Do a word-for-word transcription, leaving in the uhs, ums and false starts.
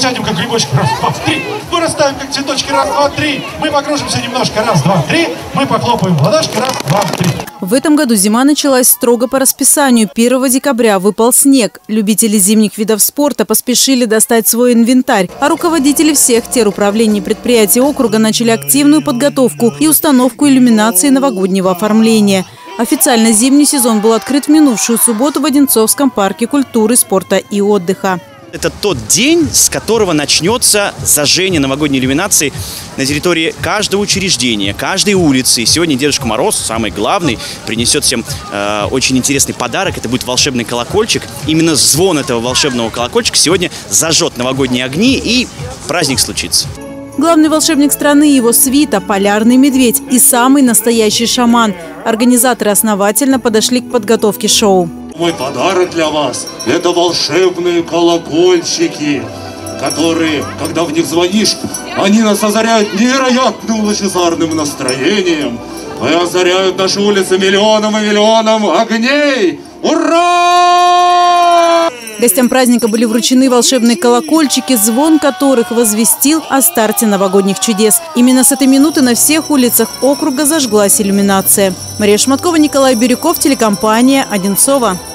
присядем, как грибочки, раз, два, три. Вырастаем, как цветочки, раз, два, три. Мы покружимся немножко, раз, два, три. Мы похлопаем в ладошки, раз, два, три. В этом году зима началась строго по расписанию. первого декабря выпал снег. Любители зимних видов спорта поспешили достать свой инвентарь. А руководители всех теруправлений предприятий округа начали активную подготовку и установку иллюминации новогоднего оформления. Официально зимний сезон был открыт в минувшую субботу в Одинцовском парке культуры, спорта и отдыха. Это тот день, с которого начнется зажжение новогодней иллюминации на территории каждого учреждения, каждой улицы. Сегодня Дедушка Мороз, самый главный, принесет всем э, очень интересный подарок. Это будет волшебный колокольчик. Именно звон этого волшебного колокольчика сегодня зажжет новогодние огни, и праздник случится. Главный волшебник страны – его свита – полярный медведь и самый настоящий шаман. Организаторы основательно подошли к подготовке шоу. Мой подарок для вас – это волшебные колокольчики, которые, когда в них звонишь, они нас озаряют невероятным лучезарным настроением и озаряют наши улицы миллионом и миллионом огней. Ура! Гостям праздника были вручены волшебные колокольчики, звон которых возвестил о старте новогодних чудес. Именно с этой минуты на всех улицах округа зажглась иллюминация. Мария Шматкова, Николай Бирюков, телекомпания «Одинцово».